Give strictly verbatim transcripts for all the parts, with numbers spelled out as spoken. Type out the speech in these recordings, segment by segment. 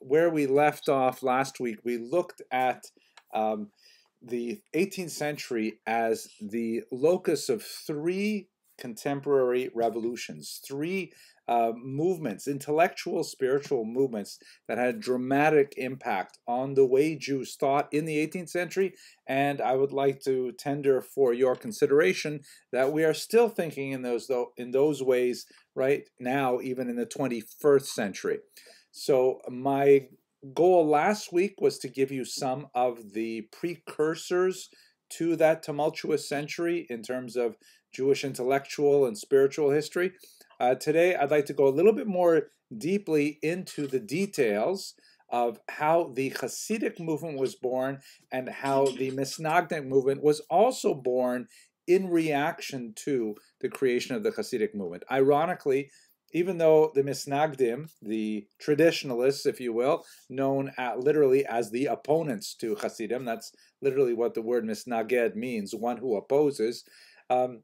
where we left off last week, we looked at um, the eighteenth century as the locus of three contemporary revolutions, three uh, movements, intellectual, spiritual movements that had a dramatic impact on the way Jews thought in the eighteenth century. And I would like to tender for your consideration that we are still thinking in those, in those ways right now, even in the twenty-first century. So my goal last week was to give you some of the precursors to that tumultuous century in terms of Jewish intellectual and spiritual history. Uh, today, I'd like to go a little bit more deeply into the details of how the Hasidic movement was born and how the Mitnagdim movement was also born in reaction to the creation of the Hasidic movement. Ironically, even though the Mitnagdim, the traditionalists, if you will, known at, literally as the opponents to Hasidim, that's literally what the word Mitnaged means, one who opposes, um,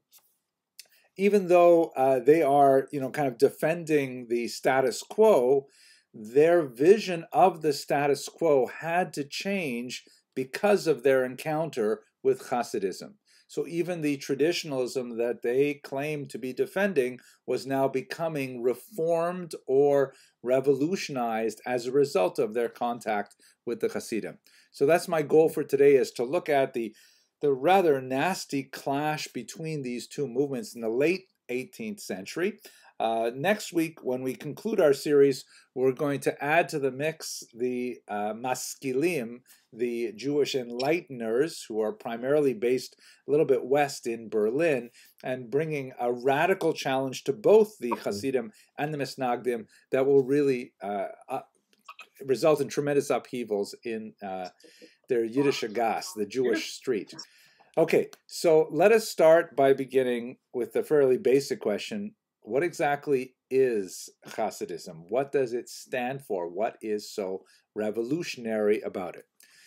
even though uh, they are, you know, kind of defending the status quo, their vision of the status quo had to change because of their encounter with Hasidism. So even the traditionalism that they claimed to be defending was now becoming reformed or revolutionized as a result of their contact with the Hasidim. So that's my goal for today, is to look at the, the rather nasty clash between these two movements in the late eighteenth century. Uh, next week, when we conclude our series, we're going to add to the mix the uh, Maskilim, the Jewish enlighteners, who are primarily based a little bit west in Berlin, and bringing a radical challenge to both the Hasidim and the Mitnagdim that will really uh, uh, result in tremendous upheavals in uh, their Yiddish Gas, the Jewish street. Okay, so let us start by beginning with the fairly basic question. What exactly is Hasidism? What does it stand for? What is so revolutionary about it?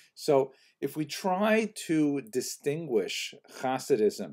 So if we try to distinguish Hasidism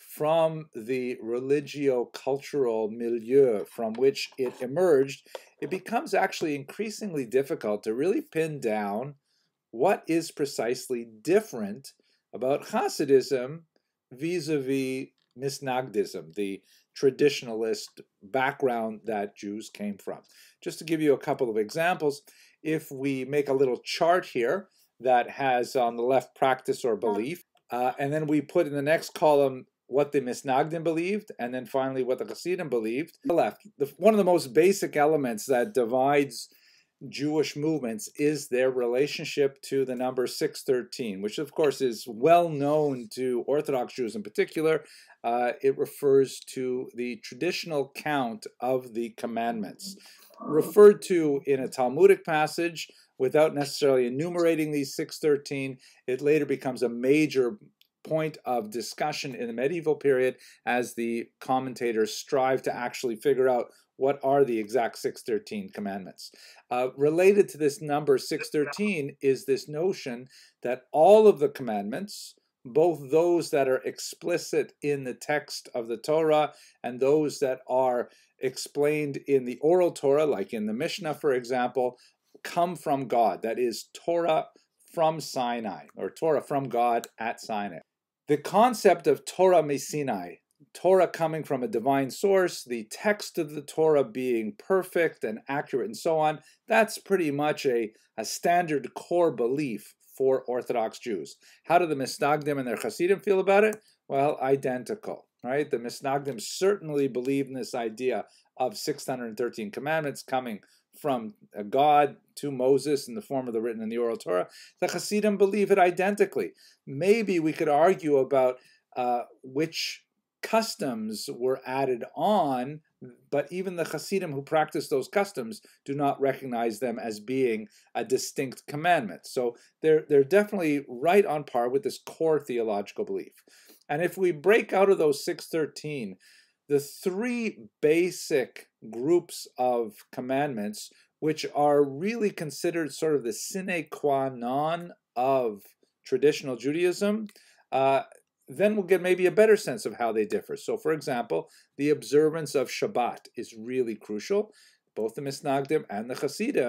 from the religio-cultural milieu from which it emerged, it becomes actually increasingly difficult to really pin down what is precisely different about Hasidism vis-a-vis Mitnagdism, the traditionalist background that Jews came from. Just to give you a couple of examples, if we make a little chart here that has on the left practice or belief, uh, and then we put in the next column what the Mitnagdim believed, and then finally what the Hasidim believed. On the left, the, one of the most basic elements that divides Jewish movements is their relationship to the number six thirteen, which of course is well known to Orthodox Jews in particular. Uh, it refers to the traditional count of the commandments, referred to in a Talmudic passage without necessarily enumerating these six thirteen. It later becomes a major point of discussion in the medieval period as the commentators strive to actually figure out what are the exact six thirteen commandments. Uh, related to this number six thirteen is this notion that all of the commandments, both those that are explicit in the text of the Torah and those that are explained in the oral Torah, like in the Mishnah, for example, come from God. That is Torah from Sinai, or Torah from God at Sinai. The concept of Torah Sinai, Torah coming from a divine source, the text of the Torah being perfect and accurate and so on, that's pretty much a, a standard core belief for Orthodox Jews. How do the Mitnagdim and their Hasidim feel about it? Well, identical, right? The Mitnagdim certainly believe in this idea of six hundred thirteen commandments coming from God to Moses in the form of the written and the oral Torah. The Hasidim believe it identically. Maybe we could argue about uh, which customs were added on, but even the Hasidim who practice those customs do not recognize them as being a distinct commandment. So they're, they're definitely right on par with this core theological belief. And if we break out of those six thirteen, the three basic groups of commandments, which are really considered sort of the sine qua non of traditional Judaism, uh, then we'll get maybe a better sense of how they differ. So, for example, the observance of Shabbat is really crucial. Both the Mitnagdim and the Hasidim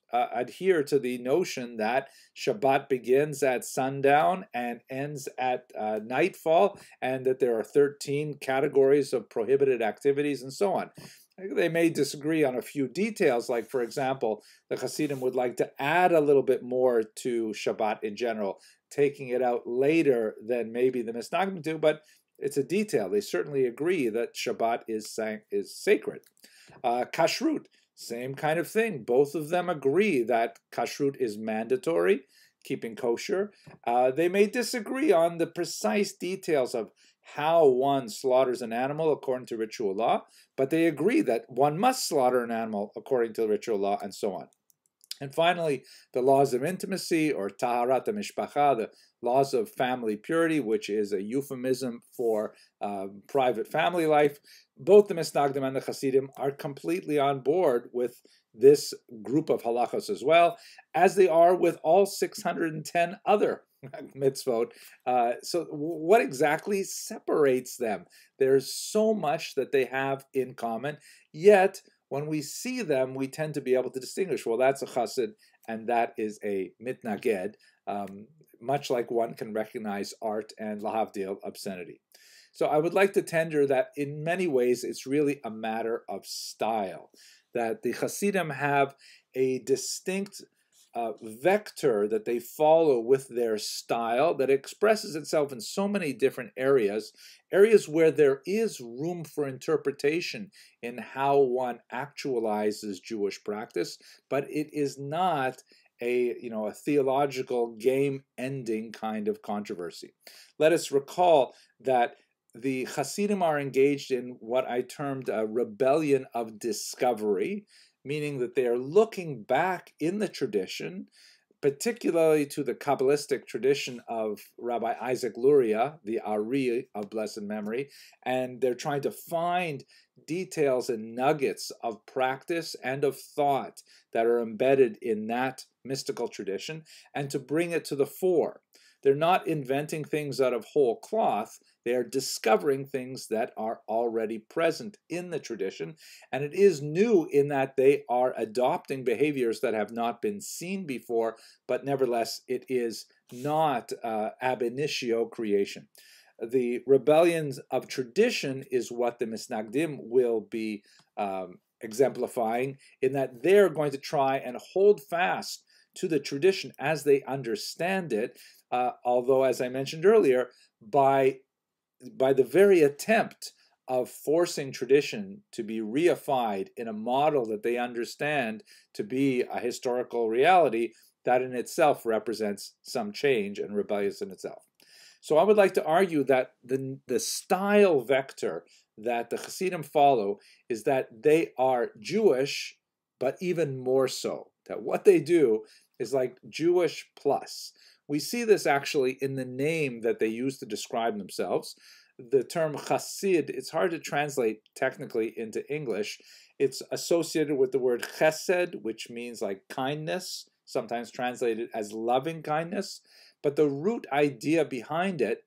uh, adhere to the notion that Shabbat begins at sundown and ends at uh, nightfall, and that there are thirteen categories of prohibited activities and so on. They may disagree on a few details, like, for example, the Hasidim would like to add a little bit more to Shabbat in general, taking it out later than maybe the Mitnagdim do, but it's a detail. They certainly agree that Shabbat is, is sacred. Uh, kashrut, same kind of thing. Both of them agree that kashrut is mandatory, keeping kosher. Uh, they may disagree on the precise details of how one slaughters an animal according to ritual law, but they agree that one must slaughter an animal according to ritual law, and so on. And finally, the laws of intimacy, or taharat mishpacha, the laws of family purity, which is a euphemism for uh, private family life. Both the Mitnagdim and the Hasidim are completely on board with this group of halachos as well, as they are with all six hundred ten other mitzvot. Uh, so what exactly separates them? There's so much that they have in common, yet when we see them, we tend to be able to distinguish, well, that's a chassid and that is a mitnaged, um, much like one can recognize art and lahavdil, obscenity. So I would like to tender that in many ways it's really a matter of style, that the Hasidim have a distinct uh, vector that they follow with their style that expresses itself in so many different areas, areas where there is room for interpretation in how one actualizes Jewish practice, but it is not a, you know, a theological game-ending kind of controversy. Let us recall that the Hasidim are engaged in what I termed a rebellion of discovery, meaning that they are looking back in the tradition, particularly to the Kabbalistic tradition of Rabbi Isaac Luria, the Ari of blessed memory, and they're trying to find details and nuggets of practice and of thought that are embedded in that mystical tradition, and to bring it to the fore. They're not inventing things out of whole cloth. They are discovering things that are already present in the tradition. And it is new in that they are adopting behaviors that have not been seen before, but nevertheless, it is not uh, ab initio creation. The rebellions of tradition is what the Mitnagdim will be um, exemplifying, in that they're going to try and hold fast to the tradition as they understand it, uh, although, as I mentioned earlier, by, by the very attempt of forcing tradition to be reified in a model that they understand to be a historical reality, that in itself represents some change and rebellious in itself. So I would like to argue that the, the style vector that the Hasidim follow is that they are Jewish, but even more so. That what they do is like Jewish plus. We see this actually in the name that they use to describe themselves. The term Hasid, it's hard to translate technically into English. It's associated with the word chesed, which means like kindness, sometimes translated as loving kindness. But the root idea behind it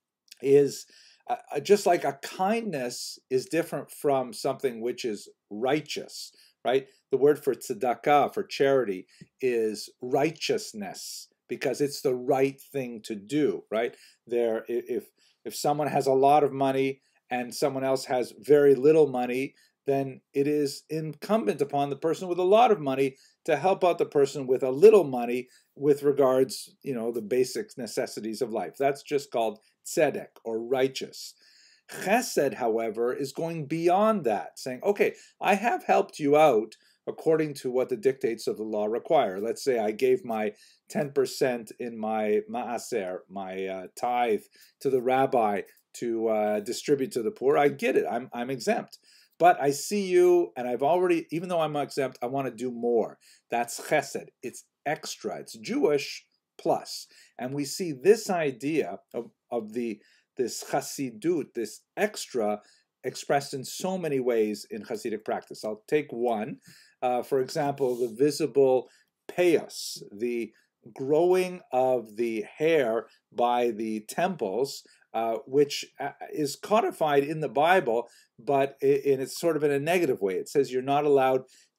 is uh, just like a kindness is different from something which is righteous, right? The word for tzedakah, for charity, is righteousness, because it's the right thing to do, right? There, if if someone has a lot of money and someone else has very little money, then it is incumbent upon the person with a lot of money to help out the person with a little money with regards, you know, the basic necessities of life. That's just called tzedek, or righteous. Chesed, however, is going beyond that, saying, okay, I have helped you out according to what the dictates of the law require. Let's say I gave my ten percent in my ma'aser, my uh, tithe, to the rabbi to uh, distribute to the poor. I get it. I'm, I'm exempt. But I see you, and I've already, even though I'm exempt, I want to do more. That's chesed. It's extra. It's Jewish plus. And we see this idea of, of the this chasidut, this extra, expressed in so many ways in Hasidic practice. I'll take one. Uh, for example, the visible payos, the growing of the hair by the temples, uh, which is codified in the Bible, but in it's sort of in a negative way. It says you're not allowed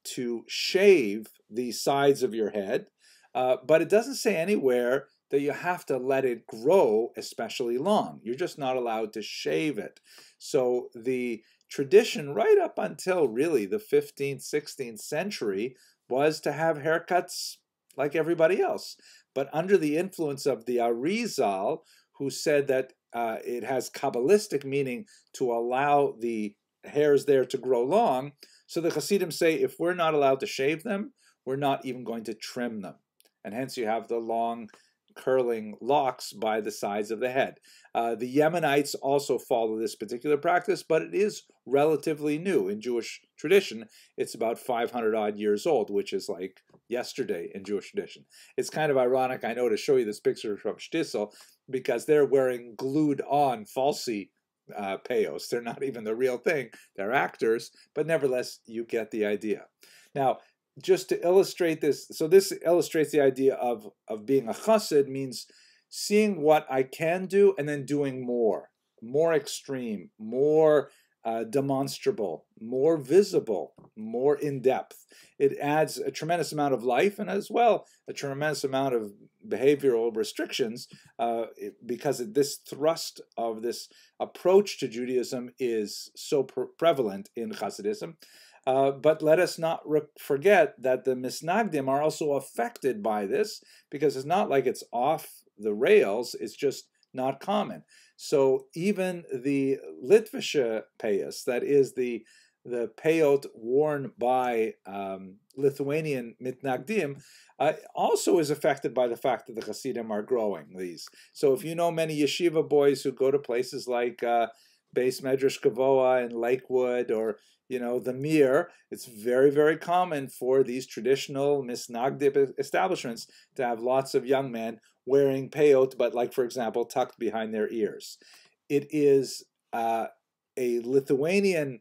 to shave the sides of your head, uh, but it doesn't say anywhere that you have to let it grow especially long. You're just not allowed to shave it. So the tradition right up until really the fifteenth, sixteenth century was to have haircuts like everybody else. But under the influence of the Arizal, who said that uh, it has Kabbalistic meaning to allow the hairs there to grow long, so the Hasidim say if we're not allowed to shave them, we're not even going to trim them. And hence you have the long curling locks by the sides of the head. Uh, the Yemenites also follow this particular practice, but it is relatively new in Jewish tradition. It's about five hundred odd years old, which is like yesterday in Jewish tradition. It's kind of ironic, I know, to show you this picture from Shtisel, because they're wearing glued on falsy uh, peyos. They're not even the real thing. They're actors, but nevertheless, you get the idea. Now, just to illustrate this, so this illustrates the idea of, of being a chassid means seeing what I can do and then doing more, more extreme, more uh, demonstrable, more visible, more in-depth. It adds a tremendous amount of life and as well a tremendous amount of behavioral restrictions uh, because this thrust of this approach to Judaism is so pre prevalent in Hasidism. Uh, but let us not forget that the Mitnagdim are also affected by this, because it's not like it's off the rails, it's just not common. So even the Litvische peyos, that is the, the peyot worn by um, Lithuanian Mitnagdim, uh, also is affected by the fact that the Hasidim are growing these. So if you know many yeshiva boys who go to places like uh, Beis Medrash Gavoa in Lakewood, or you know, the Mir, it's very, very common for these traditional Mitnagdim establishments to have lots of young men wearing peyot, but like, for example, tucked behind their ears. It is uh, a Lithuanian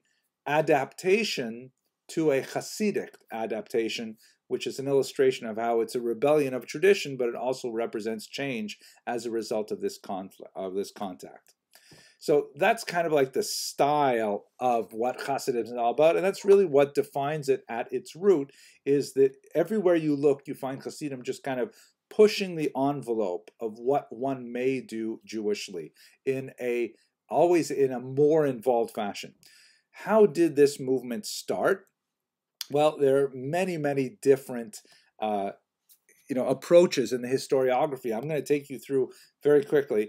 adaptation to a Hasidic adaptation, which is an illustration of how it's a rebellion of tradition, but it also represents change as a result of this conflict, of this contact. So that's kind of like the style of what Hasidism is all about, and that's really what defines it at its root, is that everywhere you look, you find Hasidim just kind of pushing the envelope of what one may do Jewishly in a, always in a more involved fashion. How did this movement start? Well, there are many, many different uh, you know, approaches in the historiography. I'm going to take you through very quickly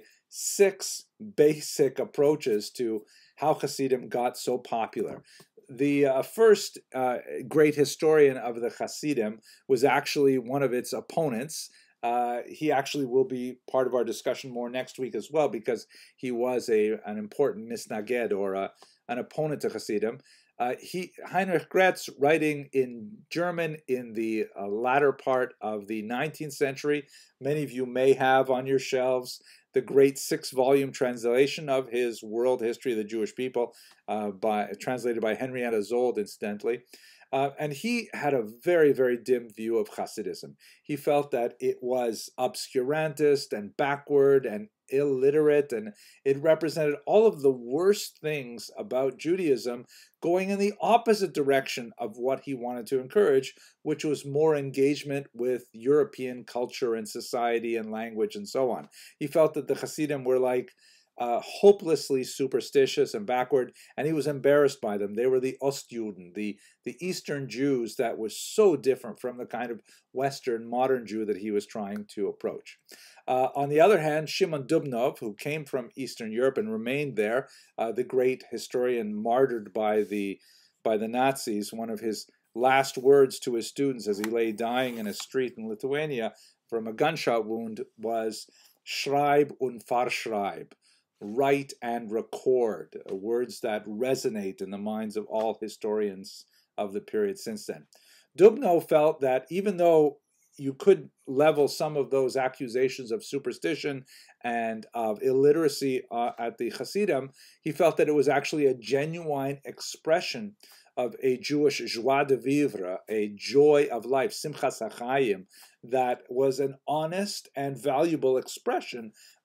six basic approaches to how Hasidim got so popular. The uh, first uh, great historian of the Hasidim was actually one of its opponents. Uh, he actually will be part of our discussion more next week as well, because he was a, an important misnaged, or a, an opponent to Hasidim. Uh, he, Heinrich Gretz, writing in German in the uh, latter part of the nineteenth century, many of you may have on your shelves the great six-volume translation of his World History of the Jewish People, uh, by, translated by Henrietta Zold, incidentally. Uh, and he had a very, very dim view of Hasidism. He felt that it was obscurantist and backward and illiterate, and it represented all of the worst things about Judaism, going in the opposite direction of what he wanted to encourage, which was more engagement with European culture and society and language and so on. He felt that the Hasidim were like Uh, hopelessly superstitious and backward, and he was embarrassed by them. They were the Ostjuden, the, the Eastern Jews that was so different from the kind of Western modern Jew that he was trying to approach. Uh, on the other hand, Shimon Dubnov, who came from Eastern Europe and remained there, uh, the great historian martyred by the, by the Nazis, one of his last words to his students as he lay dying in a street in Lithuania from a gunshot wound was, "Schreib und verschreib." Write and record, words that resonate in the minds of all historians of the period since then. Dubno felt that even though you could level some of those accusations of superstition and of illiteracy uh, at the Hasidim, he felt that it was actually a genuine expression of a Jewish joie de vivre, a joy of life, simchas hachayim, that was an honest and valuable expression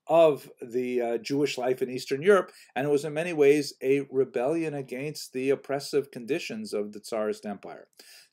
of the uh, Jewish life in Eastern Europe, and it was in many ways a rebellion against the oppressive conditions of the Tsarist Empire.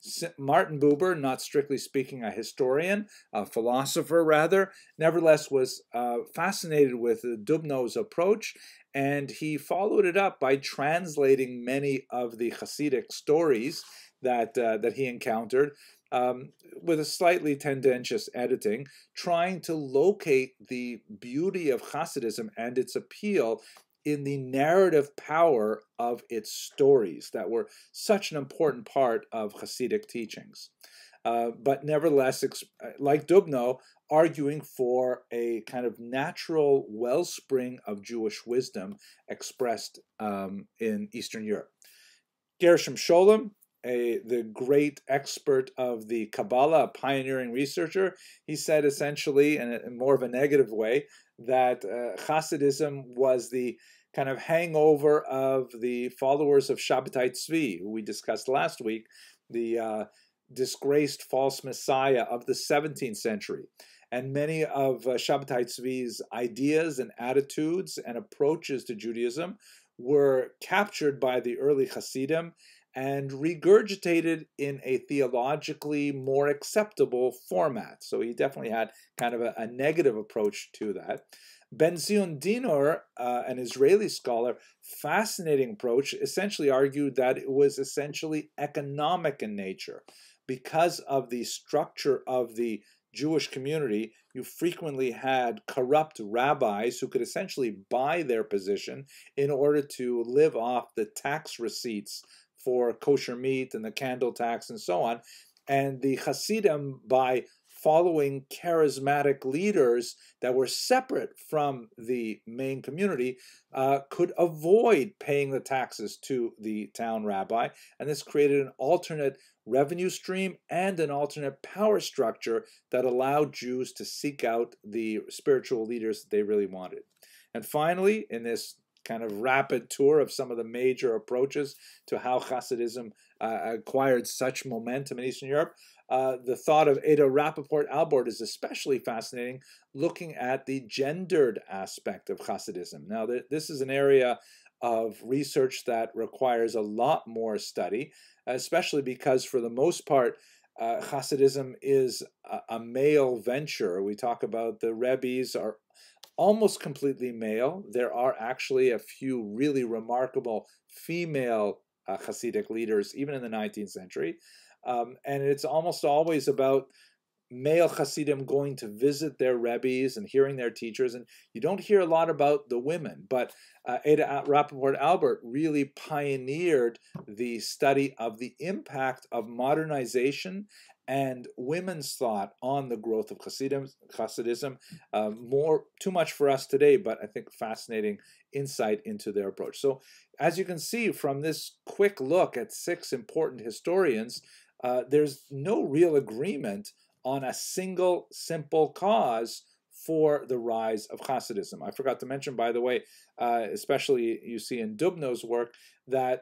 Martin Buber, not strictly speaking a historian, a philosopher rather, nevertheless was uh, fascinated with Dubnow's approach, and he followed it up by translating many of the Hasidic stories that, uh, that he encountered um, with a slightly tendentious editing, trying to locate the beauty of Hasidism and its appeal in the narrative power of its stories that were such an important part of Hasidic teachings. Uh, but nevertheless, like Dubnow, arguing for a kind of natural wellspring of Jewish wisdom expressed um, in Eastern Europe. Gershom Scholem, a, the great expert of the Kabbalah, a pioneering researcher, he said essentially, in, a, in more of a negative way, that uh, Hasidism was the kind of hangover of the followers of Shabbatai Tzvi, who we discussed last week, the uh, disgraced false messiah of the seventeenth century. And many of uh, Shabbatai Tzvi's ideas and attitudes and approaches to Judaism were captured by the early Hasidim and regurgitated in a theologically more acceptable format. So he definitely had kind of a, a negative approach to that. Ben Zion Dinor, uh, an Israeli scholar, fascinating approach, essentially argued that it was essentially economic in nature. Because of the structure of the Jewish community, you frequently had corrupt rabbis who could essentially buy their position in order to live off the tax receipts for kosher meat and the candle tax and so on. And the Hasidim, by following charismatic leaders that were separate from the main community, uh, could avoid paying the taxes to the town rabbi. And this created an alternate revenue stream and an alternate power structure that allowed Jews to seek out the spiritual leaders that they really wanted. And finally, in this kind of rapid tour of some of the major approaches to how Hasidism uh, acquired such momentum in Eastern Europe, Uh, the thought of Ada Rappaport-Albert is especially fascinating, looking at the gendered aspect of Hasidism. Now, th this is an area of research that requires a lot more study, especially because for the most part, uh, Hasidism is a, a male venture. We talk about the Rebbes are almost completely male. There are actually a few really remarkable female uh, Hasidic leaders, even in the nineteenth century. Um, and it's almost always about male Hasidim going to visit their Rebbes and hearing their teachers. And you don't hear a lot about the women, but uh, Ada Rappaport-Albert really pioneered the study of the impact of modernization and women's thought on the growth of Hasidim, Hasidism. Uh, more, too much for us today, but I think fascinating insight into their approach. So as you can see from this quick look at six important historians, Uh, there's no real agreement on a single simple cause for the rise of Hasidism. I forgot to mention, by the way, uh, especially you see in Dubnow's work, that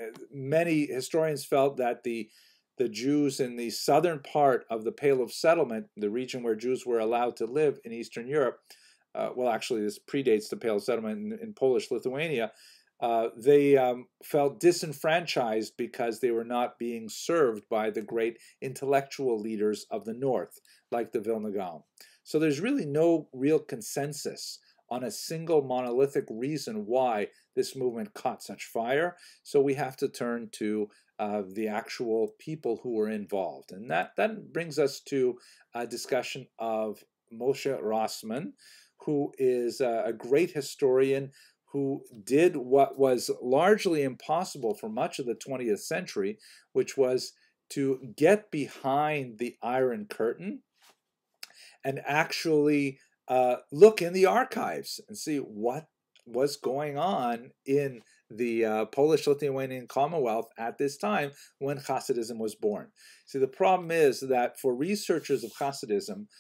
many historians felt that the the Jews in the southern part of the Pale of Settlement, the region where Jews were allowed to live in Eastern Europe, uh, well, actually this predates the Pale of Settlement in, in Polish Lithuania, Uh, they um, felt disenfranchised because they were not being served by the great intellectual leaders of the North, like the Vilna Gaon. So there's really no real consensus on a single monolithic reason why this movement caught such fire. So we have to turn to uh, the actual people who were involved. And that, that brings us to a discussion of Moshe Rossman, who is a, a great historian who did what was largely impossible for much of the twentieth century, which was to get behind the Iron Curtain and actually uh, look in the archives and see what was going on in the uh, Polish-Lithuanian Commonwealth at this time when Hasidism was born. See, the problem is that for researchers of Hasidism,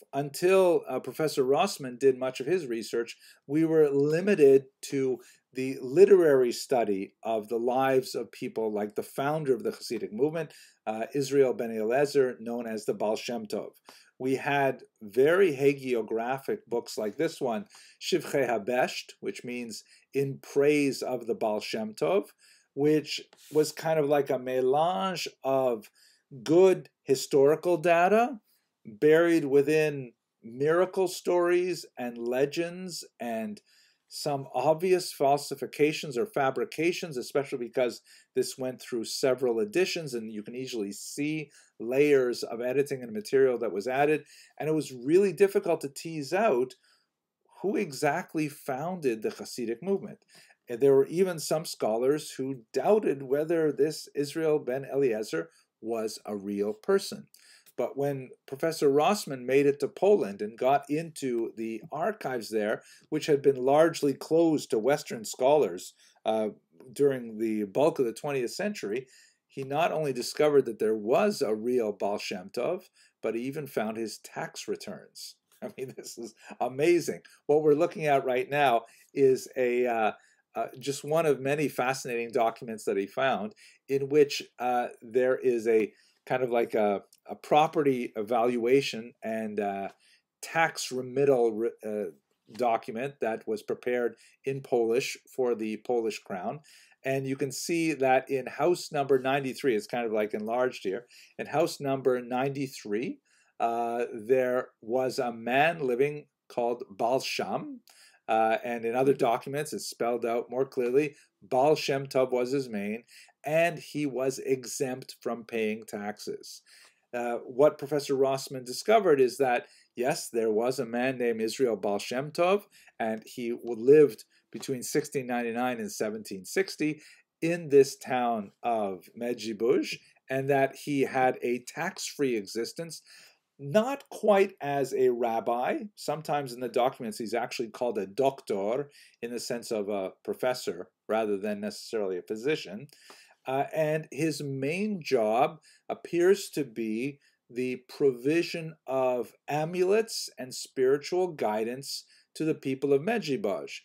until uh, Professor Rossman did much of his research, we were limited to the literary study of the lives of people like the founder of the Hasidic movement, uh, Israel ben Eliezer, known as the Baal Shem Tov. We had very hagiographic books like this one, Shivchei HaBesht, which means in praise of the Baal Shem Tov, which was kind of like a melange of good historical data buried within miracle stories and legends and some obvious falsifications or fabrications, especially because this went through several editions and you can easily see layers of editing and material that was added. And it was really difficult to tease out who exactly founded the Hasidic movement. And there were even some scholars who doubted whether this Israel ben Eliezer was a real person. But when Professor Rossman made it to Poland and got into the archives there, which had been largely closed to Western scholars uh, during the bulk of the twentieth century, he not only discovered that there was a real Baal Shem Tov, but he even found his tax returns. I mean, this is amazing. What we're looking at right now is a uh, uh, just one of many fascinating documents that he found, in which uh, there is a kind of like a, a property evaluation and uh, tax remittal uh, document that was prepared in Polish for the Polish crown. And you can see that in house number ninety-three, it's kind of like enlarged here, in house number ninety-three, uh, there was a man living called Baal Shem, uh, and in other documents it's spelled out more clearly, Baal Shem Tov was his name, and he was exempt from paying taxes. Uh, what Professor Rossman discovered is that, yes, there was a man named Israel Baal Shem Tov, and he lived between sixteen ninety-nine and seventeen sixty in this town of Medjugorje, and that he had a tax-free existence, not quite as a rabbi. Sometimes in the documents he's actually called a doctor in the sense of a professor rather than necessarily a physician. Uh, and his main job appears to be the provision of amulets and spiritual guidance to the people of Medjugorje.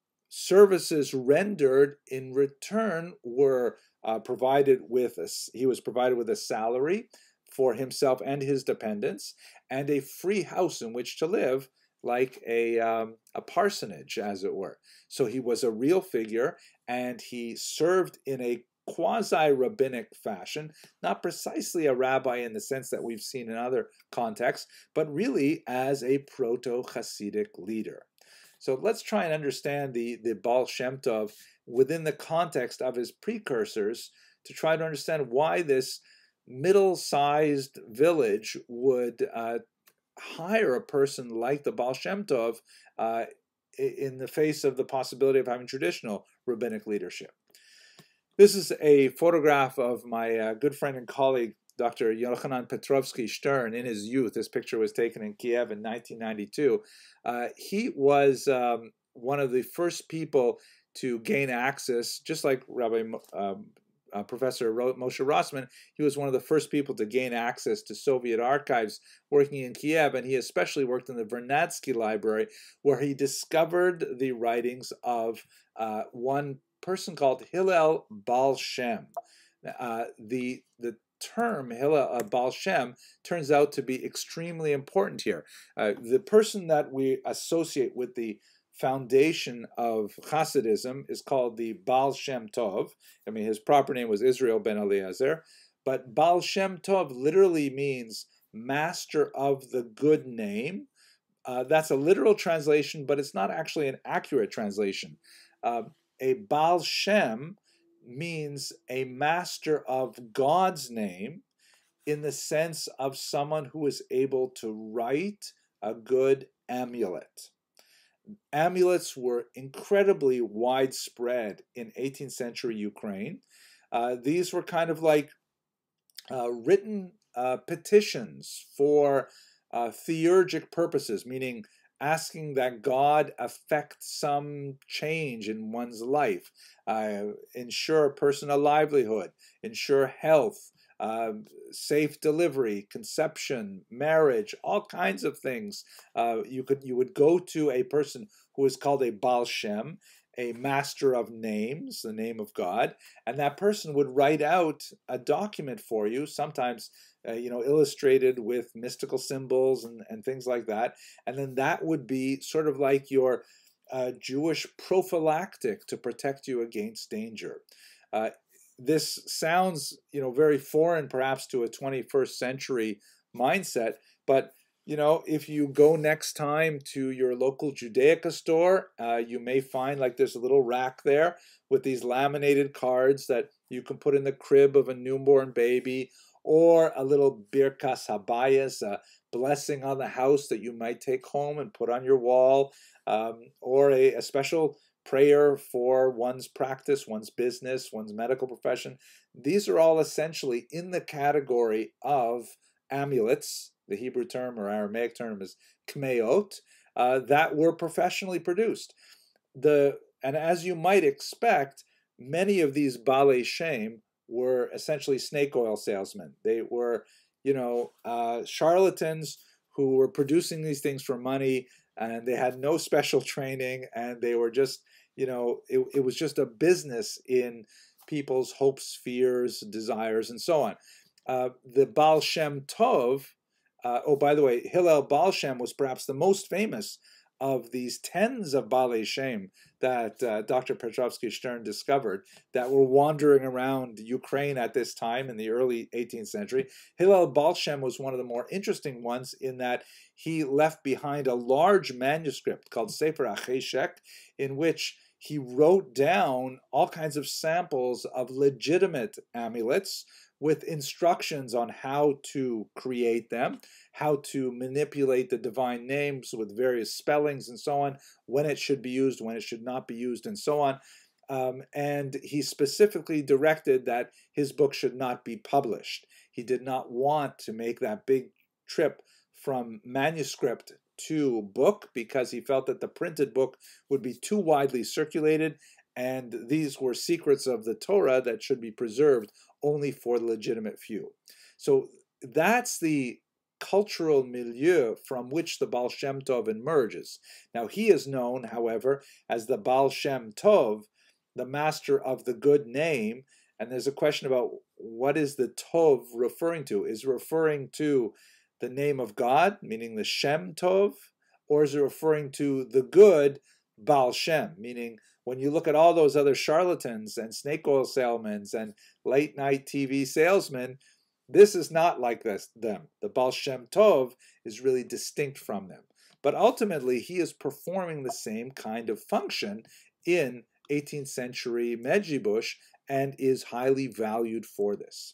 Services rendered in return were uh, provided with a, he was provided with a salary for himself and his dependents, and a free house in which to live, like a, um, a parsonage, as it were. So he was a real figure, and he served in a quasi-rabbinic fashion, not precisely a rabbi in the sense that we've seen in other contexts, but really as a proto-Hasidic leader. So let's try and understand the, the Baal Shem Tov within the context of his precursors to try to understand why this middle-sized village would uh, hire a person like the Baal Shem Tov uh, in the face of the possibility of having traditional rabbinic leadership. This is a photograph of my uh, good friend and colleague, Doctor Yochanan Petrovsky Stern, in his youth. This picture was taken in Kiev in nineteen ninety-two. Uh, he was um, one of the first people to gain access, just like Rabbi um, uh, Professor Moshe Rossman. He was one of the first people to gain access to Soviet archives working in Kiev, and he especially worked in the Vernadsky Library, where he discovered the writings of uh, one person called Hillel Baal Shem. Uh, the, the term Hillel uh, Baal Shem turns out to be extremely important here. Uh, the person that we associate with the foundation of Hasidism is called the Baal Shem Tov. I mean, his proper name was Israel ben Eliezer, but Baal Shem Tov literally means master of the good name. Uh, that's a literal translation, but it's not actually an accurate translation. Uh, a Baal Shem means a master of God's name in the sense of someone who is able to write a good amulet. Amulets were incredibly widespread in eighteenth century Ukraine. Uh, these were kind of like uh, written uh, petitions for uh, theurgic purposes, meaning asking that God affect some change in one's life, uh, ensure a person a livelihood, ensure health, uh, safe delivery, conception, marriage, all kinds of things. Uh, you could you would go to a person who is called a Baal Shem, a master of names, the name of God, and that person would write out a document for you, sometimes uh, you know, illustrated with mystical symbols and, and things like that. And then that would be sort of like your uh, Jewish prophylactic to protect you against danger. Uh, this sounds, you know, very foreign perhaps to a twenty-first century mindset, but you know, if you go next time to your local Judaica store, uh, you may find like there's a little rack there with these laminated cards that you can put in the crib of a newborn baby, or a little birkas habayis, a blessing on the house that you might take home and put on your wall, um, or a, a special prayer for one's practice, one's business, one's medical profession. These are all essentially in the category of amulets. The Hebrew term or Aramaic term is kmeot, uh, that were professionally produced. The and as you might expect, many of these Balei Shem were essentially snake oil salesmen. They were, you know, uh, charlatans who were producing these things for money, and they had no special training, and they were just, you know, it, it was just a business in people's hopes, fears, desires, and so on. Uh, the Baal Shem Tov. Uh, oh, by the way, Hillel Baal Shem was perhaps the most famous of these tens of Balei Shem that uh, Doctor Petrovsky Stern discovered that were wandering around Ukraine at this time in the early eighteenth century. Hillel Baal Shem was one of the more interesting ones in that he left behind a large manuscript called Sefer HaCheshek, in which he wrote down all kinds of samples of legitimate amulets with instructions on how to create them, how to manipulate the divine names with various spellings and so on, when it should be used, when it should not be used, and so on. Um, and he specifically directed that his book should not be published. He did not want to make that big trip from manuscript to book because he felt that the printed book would be too widely circulated, and these were secrets of the Torah that should be preserved only for the legitimate few. So that's the cultural milieu from which the Baal Shem Tov emerges. Now he is known, however, as the Baal Shem Tov, the master of the good name, and there's a question about what is the Tov referring to? Is it referring to the name of God, meaning the Shem Tov, or is it referring to the good Baal Shem, meaning when you look at all those other charlatans and snake oil salesmen and late night T V salesmen, this is not like this, them. The Baal Shem Tov is really distinct from them. But ultimately, he is performing the same kind of function in eighteenth century Medjugorje and is highly valued for this.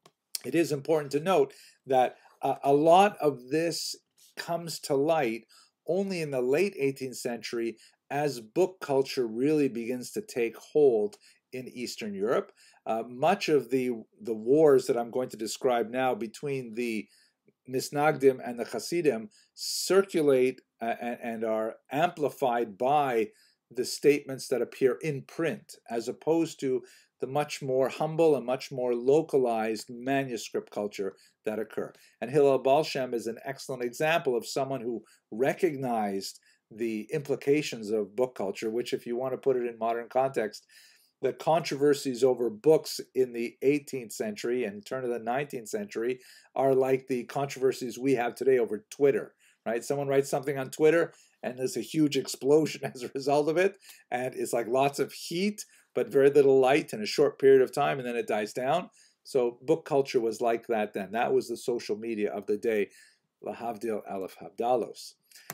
It is important to note that uh, a lot of this comes to light only in the late eighteenth century as book culture really begins to take hold in Eastern Europe. Uh, much of the, the wars that I'm going to describe now between the Mitnagdim and the Hasidim circulate uh, and, and are amplified by the statements that appear in print, as opposed to the much more humble and much more localized manuscript culture that occur. And Hillel Baal Shem is an excellent example of someone who recognized the implications of book culture, which, if you want to put it in modern context, the controversies over books in the eighteenth century and turn of the nineteenth century are like the controversies we have today over Twitter, right? Someone writes something on Twitter and there's a huge explosion as a result of it, and it's like lots of heat but very little light in a short period of time, and then it dies down. So book culture was like that then. That was the social media of the day, lahavdil aleph havdalos.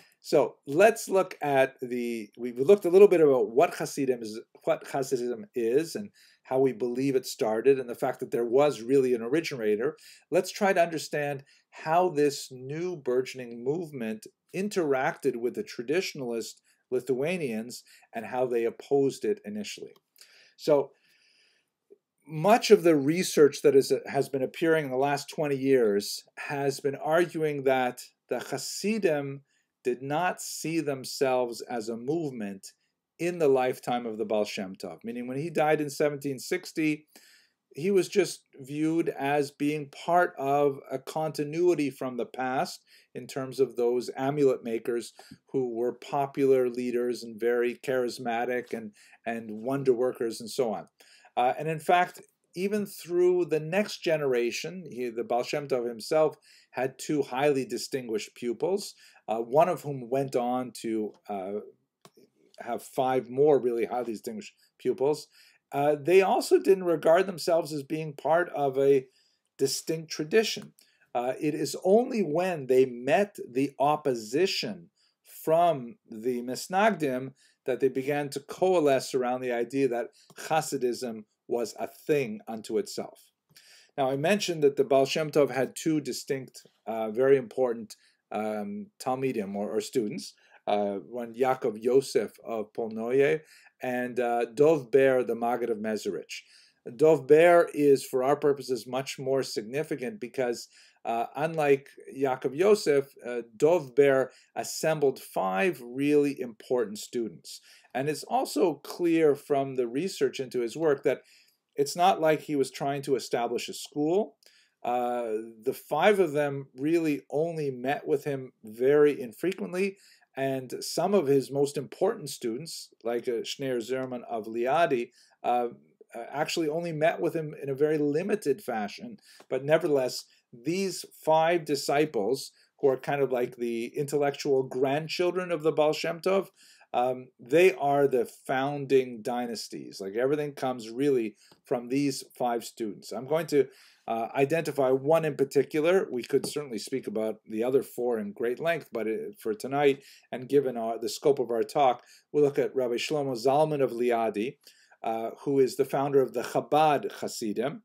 So let's look at the, we've looked a little bit about what Hasidism is, what Hasidism is and how we believe it started and the fact that there was really an originator. Let's try to understand how this new burgeoning movement interacted with the traditionalist Lithuanians and how they opposed it initially. So much of the research that is, has been appearing in the last twenty years has been arguing that the Hasidim did not see themselves as a movement in the lifetime of the Baal Shem Tov, meaning when he died in seventeen sixty, he was just viewed as being part of a continuity from the past in terms of those amulet makers who were popular leaders and very charismatic and, and wonder workers and so on. Uh, and in fact, even through the next generation, he, the Baal Shem Tov himself had two highly distinguished pupils, uh, one of whom went on to uh, have five more really highly distinguished pupils. Uh, they also didn't regard themselves as being part of a distinct tradition. Uh, it is only when they met the opposition from the Mitnagdim that they began to coalesce around the idea that Hasidism was a thing unto itself. Now, I mentioned that the Baal Shem Tov had two distinct, uh, very important um, Talmidim, or, or students. Uh, one, Yaakov Yosef of Polnoye, and uh, Dov Ber, the Maggid of Mezerich. Dov Ber is, for our purposes, much more significant because, uh, unlike Yaakov Yosef, uh, Dov Ber assembled five really important students. And it's also clear from the research into his work that it's not like he was trying to establish a school. Uh, the five of them really only met with him very infrequently, and some of his most important students, like uh, Shneir Zerman of Liadi, uh, actually only met with him in a very limited fashion. But nevertheless, these five disciples, who are kind of like the intellectual grandchildren of the Baal Shem Tov, um, they are the founding dynasties. Like everything comes really from these five students. I'm going to Uh, identify one in particular. We could certainly speak about the other four in great length, but it, for tonight, and given our, the scope of our talk, we'll look at Rabbi Shlomo Zalman of Liadi, uh, who is the founder of the Chabad Hasidim,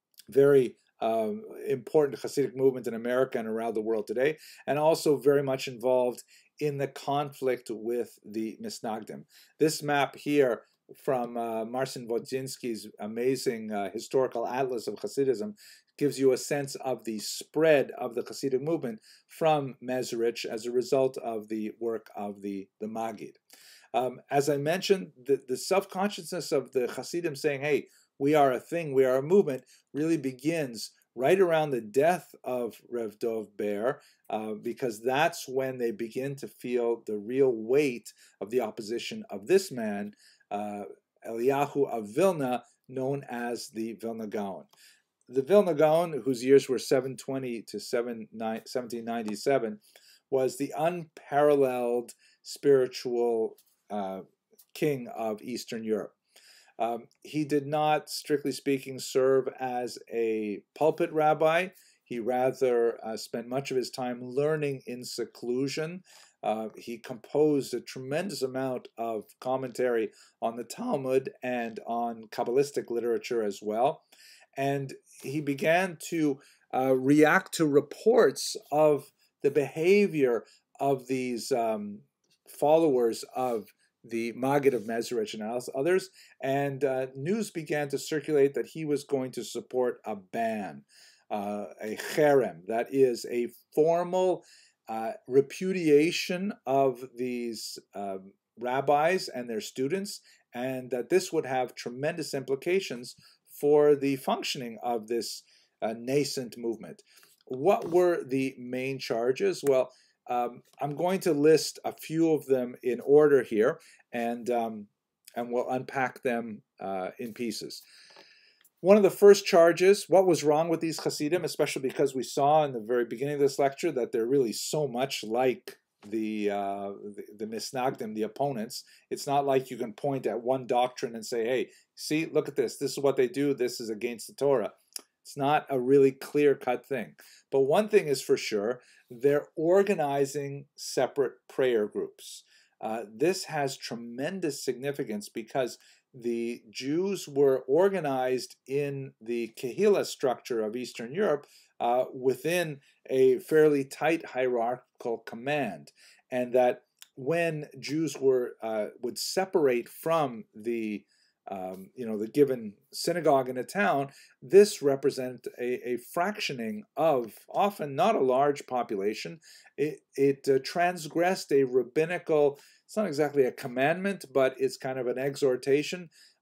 very um, important Hasidic movement in America and around the world today, and also very much involved in the conflict with the Mitnagdim. This map here from uh, Marcin Wodzinski's amazing uh, historical atlas of Hasidism gives you a sense of the spread of the Hasidic movement from Mezerich as a result of the work of the, the Maggid. Um, as I mentioned, the, the self-consciousness of the Hasidim saying, hey, we are a thing, we are a movement, really begins right around the death of Rev Dov Ber, uh, because that's when they begin to feel the real weight of the opposition of this man, Uh, Eliyahu of Vilna, known as the Vilna Gaon. The Vilna Gaon, whose years were seven twenty to seventeen ninety-seven, was the unparalleled spiritual uh, king of Eastern Europe. Um, he did not, strictly speaking, serve as a pulpit rabbi. He rather uh, spent much of his time learning in seclusion. Uh, he composed a tremendous amount of commentary on the Talmud and on Kabbalistic literature as well. And he began to uh, react to reports of the behavior of these um, followers of the Maggid of Mezerich and others, and uh, news began to circulate that he was going to support a ban, uh, a cherem, that is a formal uh, repudiation of these um, rabbis and their students, and that this would have tremendous implications for the functioning of this uh, nascent movement. What were the main charges? Well, Um, I'm going to list a few of them in order here, and um, and we'll unpack them uh, in pieces. One of the first charges, what was wrong with these Hasidim, especially because we saw in the very beginning of this lecture that they're really so much like the, uh, the, the Mitnagdim, the opponents. It's not like you can point at one doctrine and say, hey, see, look at this. This is what they do. This is against the Torah. It's not a really clear-cut thing. But one thing is for sure, they're organizing separate prayer groups. Uh, this has tremendous significance because the Jews were organized in the Kehillah structure of Eastern Europe uh, within a fairly tight hierarchical command, and that when Jews were uh, would separate from the Um, you know, the given synagogue in a town, this represented a, a fractioning of often not a large population. It, it uh, transgressed a rabbinical, it's not exactly a commandment, but it's kind of an exhortation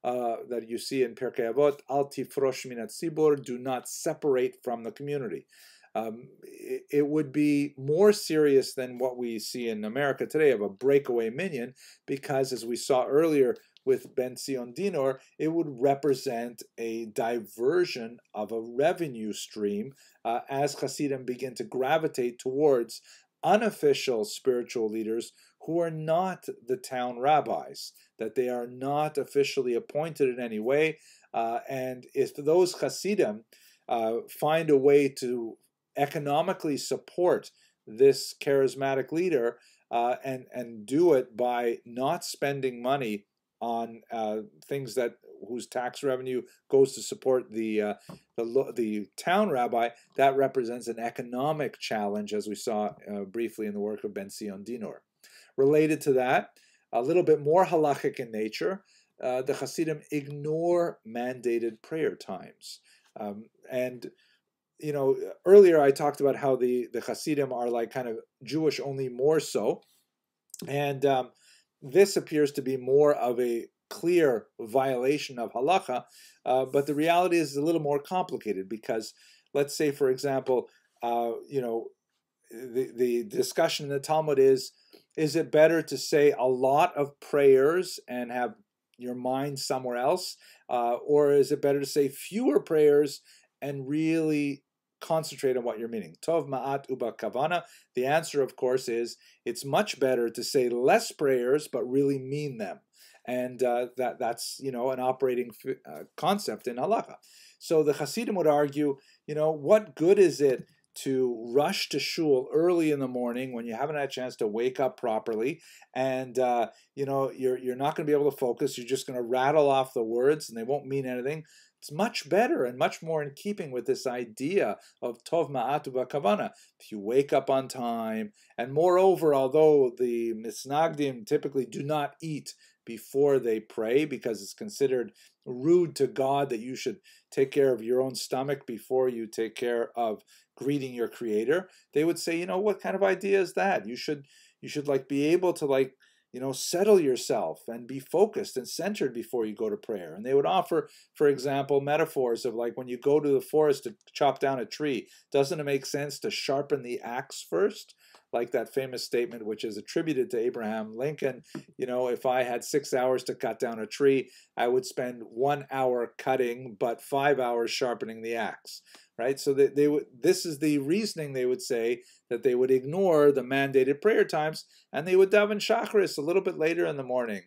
uh, that you see in Pirkei Avot, Al tifrosh min hatzibur, do not separate from the community. Um, it, it would be more serious than what we see in America today of a breakaway minyan, because as we saw earlier with Ben Zion Dinor, it would represent a diversion of a revenue stream uh, as Hasidim begin to gravitate towards unofficial spiritual leaders who are not the town rabbis, that they are not officially appointed in any way. Uh, and if those Hasidim uh, find a way to economically support this charismatic leader uh, and, and do it by not spending money on uh, things that whose tax revenue goes to support the, uh, the the town rabbi, that represents an economic challenge, as we saw uh, briefly in the work of Ben Zion Dinor. Related to that, a little bit more halachic in nature, uh, the Hasidim ignore mandated prayer times. Um, and, you know, earlier I talked about how the, the Hasidim are like kind of Jewish only more so. And um, this appears to be more of a clear violation of halacha, uh, but the reality is a little more complicated because, let's say, for example, uh, you know, the, the discussion in the Talmud is, is it better to say a lot of prayers and have your mind somewhere else, uh, or is it better to say fewer prayers and really concentrate on what you're meaning? Tov ma'at uba kavana. The answer, of course, is it's much better to say less prayers but really mean them, and uh, that that's you know an operating uh, concept in halacha. So the Hasidim would argue, you know, what good is it to rush to shul early in the morning when you haven't had a chance to wake up properly, and uh, you know you're you're not going to be able to focus. You're just going to rattle off the words, and they won't mean anything. It's much better and much more in keeping with this idea of tov ma'at u'bakavana. If you wake up on time, and moreover, although the Mitnagdim typically do not eat before they pray because it's considered rude to God that you should take care of your own stomach before you take care of greeting your Creator, they would say, you know, what kind of idea is that? You should, you should like be able to like, you know, settle yourself and be focused and centered before you go to prayer. And they would offer, for example, metaphors of like when you go to the forest to chop down a tree, doesn't it make sense to sharpen the axe first? Like that famous statement, which is attributed to Abraham Lincoln, you know, if I had six hours to cut down a tree, I would spend one hour cutting, but five hours sharpening the axe, right? So that they would, this is the reasoning they would say, that they would ignore the mandated prayer times, and they would daven shacharis a little bit later in the morning.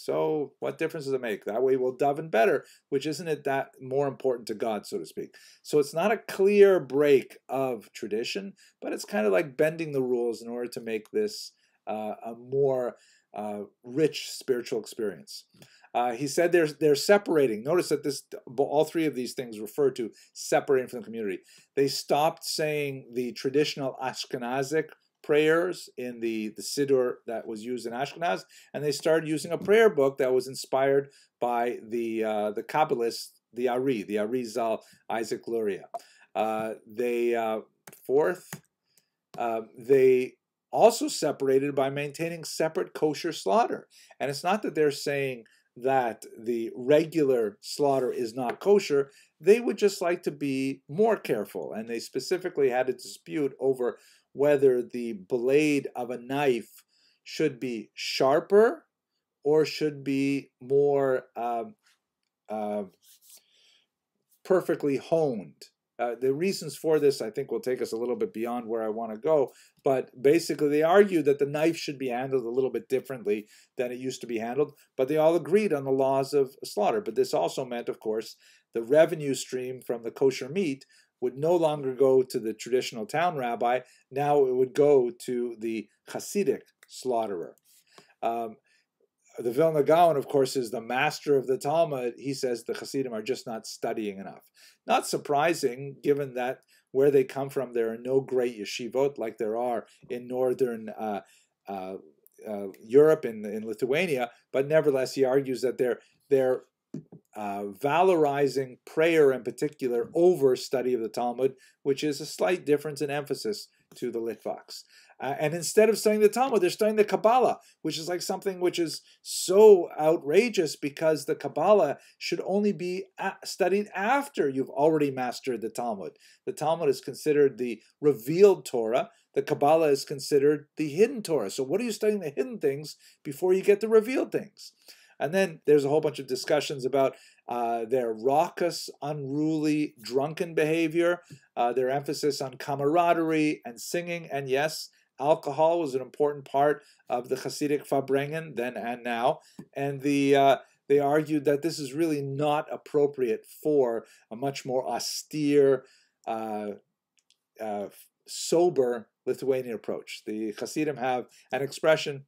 So what difference does it make? That way we'll daven better, which isn't it that more important to God, so to speak. So it's not a clear break of tradition, but it's kind of like bending the rules in order to make this uh, a more uh, rich spiritual experience. Uh, he said they're, they're separating. Notice that this, all three of these things refer to separating from the community. They stopped saying the traditional Ashkenazic prayers in the, the Siddur that was used in Ashkenaz, and they started using a prayer book that was inspired by the uh, the Kabbalists, the Ari, the Ari Zal, Isaac Luria. Uh, they, uh, fourth, uh, they also separated by maintaining separate kosher slaughter. And it's not that they're saying that the regular slaughter is not kosher. They would just like to be more careful, and they specifically had a dispute over whether the blade of a knife should be sharper or should be more uh, uh, perfectly honed. Uh, the reasons for this, I think, will take us a little bit beyond where I want to go. But basically, they argue that the knife should be handled a little bit differently than it used to be handled. But they all agreed on the laws of slaughter. But this also meant, of course, the revenue stream from the kosher meat would no longer go to the traditional town rabbi. Now it would go to the Hasidic slaughterer. Um, The Vilna Gaon, of course, is the master of the Talmud. He says the Hasidim are just not studying enough. Not surprising, given that where they come from, there are no great yeshivot like there are in northern uh, uh, uh, Europe and in, in Lithuania. But nevertheless, he argues that they're they're uh, valorizing prayer in particular over study of the Talmud, which is a slight difference in emphasis to the Litvaks. Uh, and instead of studying the Talmud, they're studying the Kabbalah, which is like something which is so outrageous because the Kabbalah should only be studied after you've already mastered the Talmud. The Talmud is considered the revealed Torah. The Kabbalah is considered the hidden Torah. So what are you studying the hidden things before you get the revealed things? And then there's a whole bunch of discussions about uh, their raucous, unruly, drunken behavior, uh, their emphasis on camaraderie and singing, and yes, alcohol was an important part of the Hasidic Farbrengen then and now, and the uh, they argued that this is really not appropriate for a much more austere, uh, uh, sober Lithuanian approach. The Hasidim have an expression,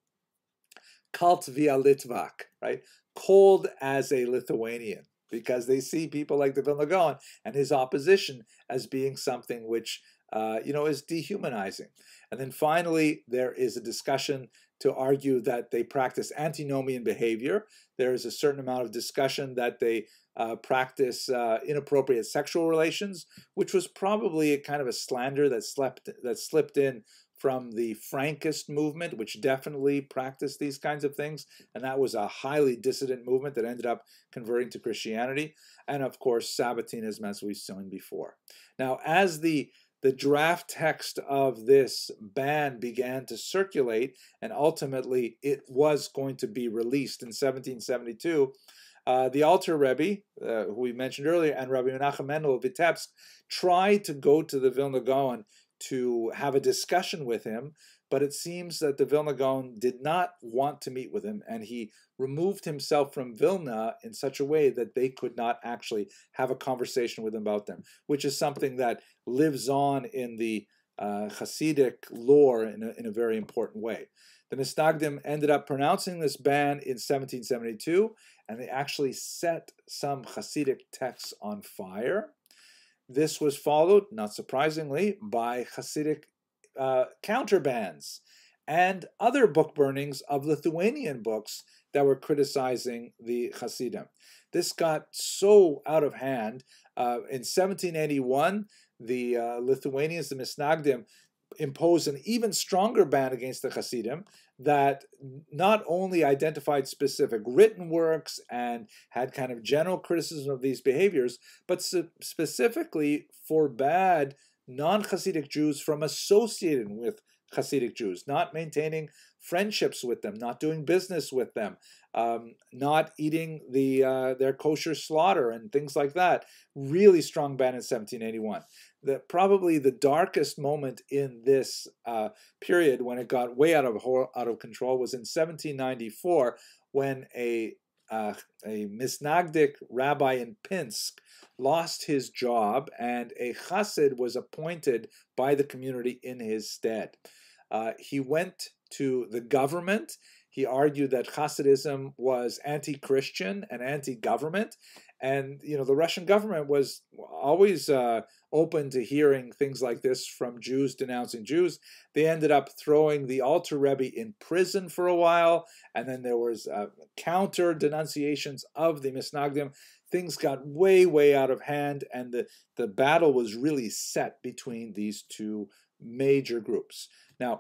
kalt via Litvak, right? Cold as a Lithuanian, because they see people like the Vilna Gaon and his opposition as being something which, uh, you know, is dehumanizing. And then finally, there is a discussion to argue that they practice antinomian behavior. There is a certain amount of discussion that they uh, practice uh, inappropriate sexual relations, which was probably a kind of a slander that slept that slipped in from the Frankist movement, which definitely practiced these kinds of things. And that was a highly dissident movement that ended up converting to Christianity. And of course, Sabbatinism, as we've seen before. Now, as the, the draft text of this ban began to circulate, and ultimately it was going to be released in seventeen seventy-two, uh, the Alter Rebbe, uh, who we mentioned earlier, and Rabbi Menachem Mendel of Vitebsk tried to go to the Vilna Gaon to have a discussion with him, but it seems that the Vilna Gaon did not want to meet with him, and he removed himself from Vilna in such a way that they could not actually have a conversation with him about them, which is something that lives on in the uh, Hasidic lore in a, in a very important way. The Mitnagdim ended up pronouncing this ban in seventeen seventy-two, and they actually set some Hasidic texts on fire. This was followed, not surprisingly, by Hasidic uh, counterbans and other book burnings of Lithuanian books that were criticizing the Hasidim. This got so out of hand. Uh, in seventeen eighty-one, the uh, Lithuanians, the Mitnagdim, imposed an even stronger ban against the Hasidim that not only identified specific written works and had kind of general criticism of these behaviors, but specifically forbade non-Hasidic Jews from associating with Hasidic Jews, not maintaining friendships with them, not doing business with them, um, not eating the uh, their kosher slaughter and things like that. Really strong ban in seventeen eighty-one. The, probably the darkest moment in this uh, period when it got way out of out of control was in seventeen ninety-four, when a uh, a Misnagdic rabbi in Pinsk lost his job and a chassid was appointed by the community in his stead. Uh, he went to the government. He argued that Hasidism was anti-Christian and anti-government, and you know the Russian government was always uh, open to hearing things like this from Jews denouncing Jews. They ended up throwing the Alter Rebbe in prison for a while, and then there was uh, counter denunciations of the Mitnagdim. Things got way, way out of hand, and the, the battle was really set between these two major groups. Now,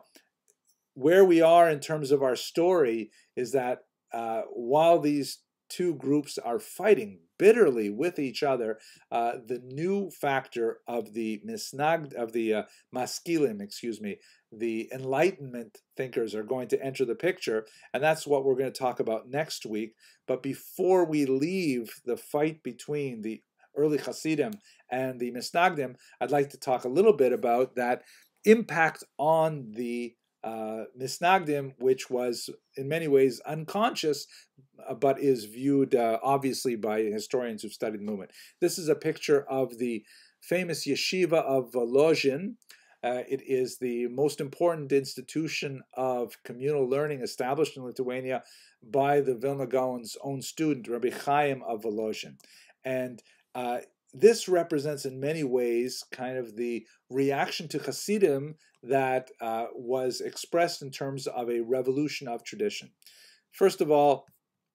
where we are in terms of our story is that uh, while these two groups are fighting bitterly with each other, uh, the new factor of the misnagd of the uh, maskilim, excuse me, the Enlightenment thinkers are going to enter the picture, and that's what we're going to talk about next week. But before we leave the fight between the early Hasidim and the Mitnagdim, I'd like to talk a little bit about that impact on the uh, Mitnagdim, which was in many ways unconscious, uh, but is viewed uh, obviously by historians who've studied the movement. This is a picture of the famous yeshiva of Volozhin. Uh, it is the most important institution of communal learning established in Lithuania by the Vilna Gaon's own student, Rabbi Chaim of Volozhin. And uh, this represents in many ways kind of the reaction to Hasidim that uh, was expressed in terms of a revolution of tradition. First of all,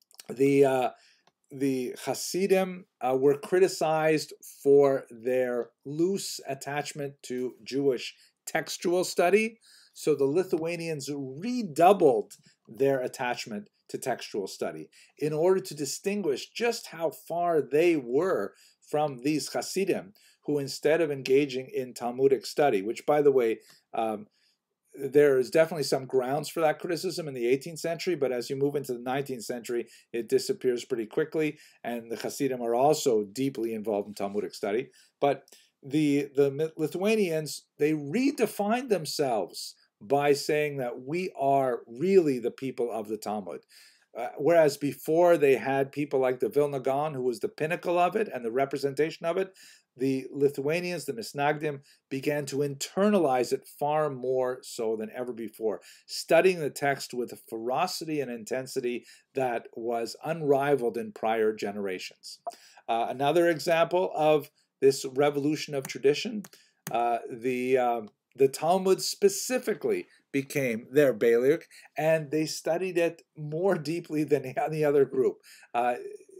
the uh, the Hasidim uh, were criticized for their loose attachment to Jewish textual study. So the Lithuanians redoubled their attachment to textual study in order to distinguish just how far they were from these Hasidim, who instead of engaging in Talmudic study, which, by the way, um, there is definitely some grounds for that criticism in the eighteenth century, but as you move into the nineteenth century, it disappears pretty quickly, and the Hasidim are also deeply involved in Talmudic study. But the, the Lithuanians, they redefined themselves by saying that we are really the people of the Talmud. Uh, whereas before they had people like the Vilna Gaon, who was the pinnacle of it and the representation of it, the Lithuanians, the Mitnagdim, began to internalize it far more so than ever before, studying the text with a ferocity and intensity that was unrivaled in prior generations. Uh, another example of this revolution of tradition, uh, the, uh, the Talmud specifically became their Beilik, and they studied it more deeply than any other group. Uh,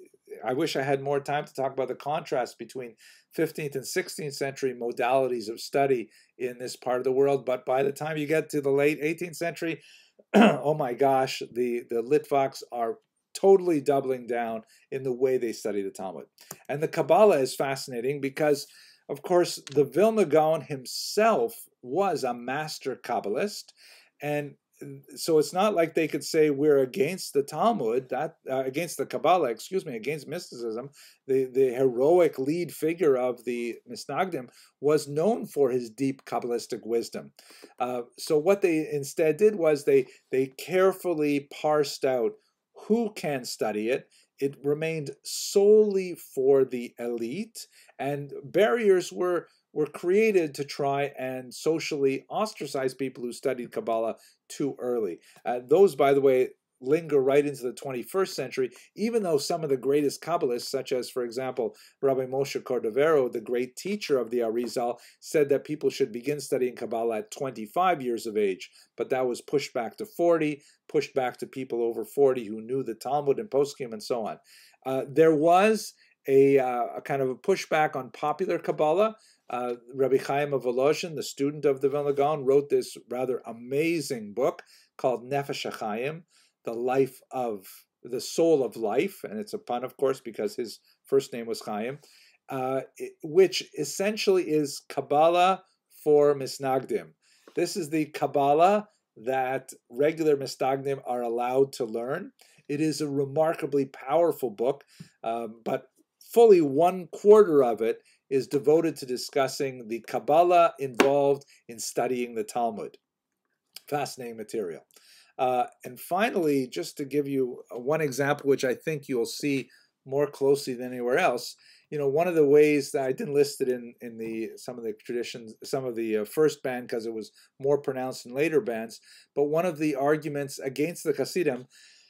I wish I had more time to talk about the contrast between fifteenth and sixteenth century modalities of study in this part of the world, but by the time you get to the late eighteenth century, oh my gosh, the, the Litvaks are totally doubling down in the way they study the Talmud. And the Kabbalah is fascinating because, of course, the Vilna Gaon himself was a master Kabbalist, and so it's not like they could say we're against the Talmud, that uh, against the Kabbalah, excuse me, against mysticism. The, the heroic lead figure of the Mitnagdim was known for his deep Kabbalistic wisdom. Uh, so what they instead did was they, they carefully parsed out who can study it. It remained solely for the elite, and barriers were were created to try and socially ostracize people who studied Kabbalah too early. Uh, those, by the way, linger right into the twenty-first century, even though some of the greatest Kabbalists, such as, for example, Rabbi Moshe Cordovero, the great teacher of the Arizal, said that people should begin studying Kabbalah at twenty-five years of age, but that was pushed back to forty, pushed back to people over forty who knew the Talmud and Poskim and so on. Uh, there was a, uh, a kind of a pushback on popular Kabbalah. Uh, Rabbi Chaim of Volozhin, the student of the Vilna Gaon, wrote this rather amazing book called Nefesh HaChaim, the life of, the soul of life, and it's a pun, of course, because his first name was Chaim, uh, which essentially is Kabbalah for Mitnagdim. This is the Kabbalah that regular Mitnagdim are allowed to learn. It is a remarkably powerful book, um, but fully one quarter of it is devoted to discussing the Kabbalah involved in studying the Talmud. Fascinating material. Uh, and finally, just to give you one example, which I think you'll see more closely than anywhere else, you know, one of the ways that I didn't list it in, in the some of the traditions, some of the uh, first band, because it was more pronounced in later bands, but one of the arguments against the Hasidim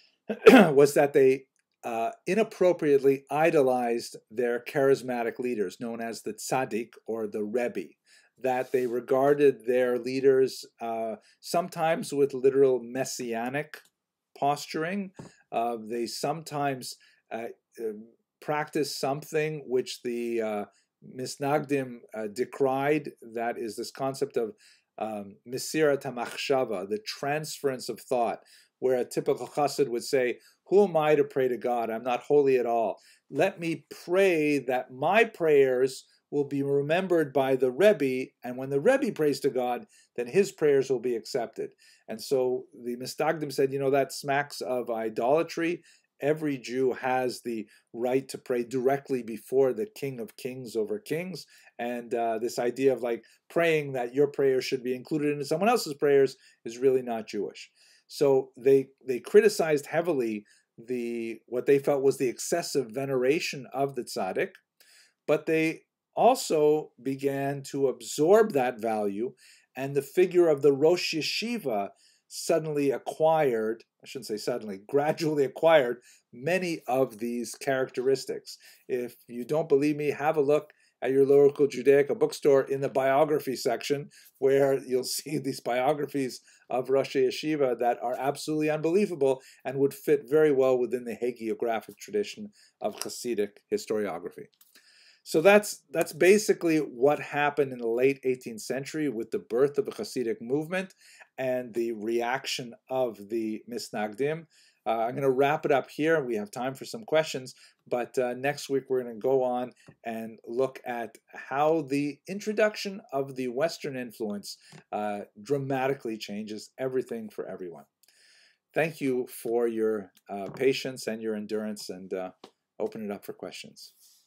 was that they Uh, inappropriately idolized their charismatic leaders, known as the tzaddik or the rebbe, that they regarded their leaders uh, sometimes with literal messianic posturing. Uh, they sometimes uh, uh, practiced something which the uh, Mitnagdim uh, decried, that is this concept of um, mesirat hamachshava, the transference of thought, where a typical chassid would say, who am I to pray to God? I'm not holy at all. Let me pray that my prayers will be remembered by the Rebbe, and when the Rebbe prays to God, then his prayers will be accepted. And so the Mitnagdim said, you know, that smacks of idolatry. Every Jew has the right to pray directly before the King of Kings over kings. And uh, this idea of like praying that your prayer should be included in someone else's prayers is really not Jewish. So they they criticized heavily the what they felt was the excessive veneration of the tzaddik, but they also began to absorb that value, and the figure of the Rosh Yeshiva suddenly acquired, I shouldn't say suddenly, gradually acquired many of these characteristics. If you don't believe me, have a look at your local Judaica bookstore in the biography section, where you'll see these biographies of Rosh Yeshiva that are absolutely unbelievable and would fit very well within the hagiographic tradition of Hasidic historiography. So that's that's basically what happened in the late eighteenth century with the birth of the Hasidic movement and the reaction of the Mitnagdim. Uh, I'm going to wrap it up here. We have time for some questions, but uh, next week we're going to go on and look at how the introduction of the Western influence uh, dramatically changes everything for everyone. Thank you for your uh, patience and your endurance, and uh, open it up for questions.